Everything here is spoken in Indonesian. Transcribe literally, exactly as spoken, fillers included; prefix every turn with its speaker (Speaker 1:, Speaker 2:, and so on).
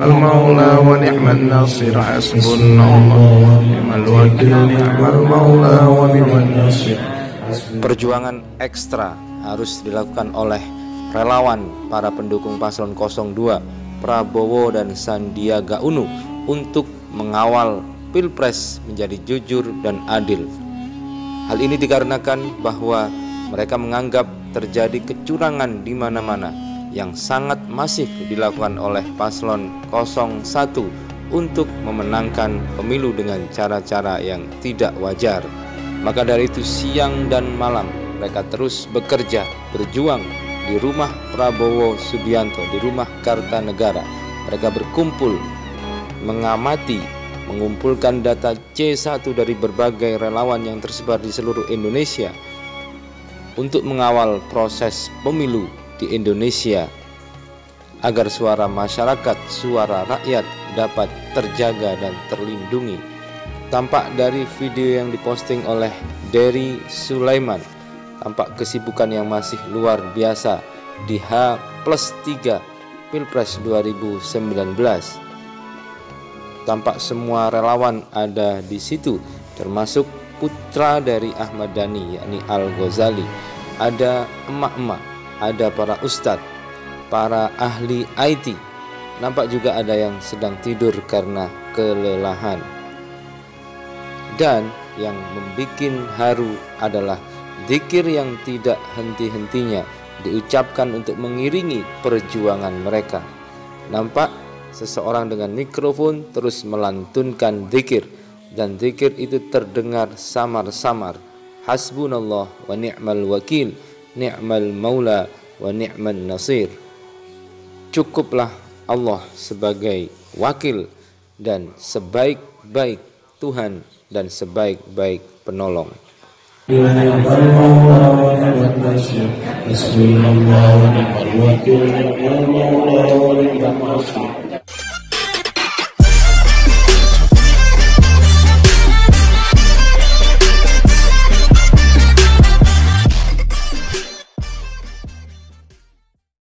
Speaker 1: ni'mal maula wa ni'man nasir. Hasbunallah wa ni'mal wakil, ni'mal maula wa ni'man nasir.
Speaker 2: Perjuangan ekstra harus dilakukan oleh relawan para pendukung paslon nol dua Prabowo dan Sandiaga Uno untuk mengawal Pilpres menjadi jujur dan adil. Hal ini dikarenakan bahwa mereka menganggap terjadi kecurangan di mana-mana yang sangat masif dilakukan oleh paslon nol satu untuk memenangkan pemilu dengan cara-cara yang tidak wajar. Maka dari itu siang dan malam mereka terus bekerja, berjuang di rumah Prabowo Subianto, di rumah Kartanegara. Mereka berkumpul, mengamati, mengumpulkan data C satu dari berbagai relawan yang tersebar di seluruh Indonesia untuk mengawal proses pemilu di Indonesia agar suara masyarakat, suara rakyat dapat terjaga dan terlindungi. Tampak dari video yang diposting oleh Dery Sulaiman, tampak kesibukan yang masih luar biasa di H plus tiga Pilpres dua ribu sembilan belas. Tampak semua relawan ada di situ, termasuk putra dari Ahmad Dhani yakni Al Ghazali. Ada emak-emak, ada para ustadz, para ahli I T. Nampak juga ada yang sedang tidur karena kelelahan. Dan yang membuat haru adalah zikir yang tidak henti-hentinya diucapkan untuk mengiringi perjuangan mereka. Nampak seseorang dengan mikrofon terus melantunkan zikir, dan zikir itu terdengar samar-samar. Hasbunallah wa ni'mal wakil, ni'mal maula wa ni'man nasir. Cukuplah Allah sebagai wakil dan sebaik-baik Tuhan dan sebaik-baik penolong.
Speaker 1: Ni'mal maula wa ni'man nasir. Hasbunallah wa ni'mal wakil, ni'mal maula wa ni'man nasir.